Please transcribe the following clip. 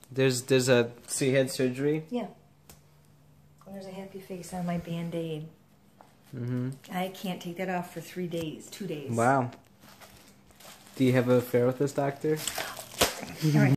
There's a, so you had surgery? Yeah. And there's a happy face on my Band-Aid. Mm-hmm. I can't take that off for 3 days, 2 days. Wow. Do you have an affair with this doctor? All right.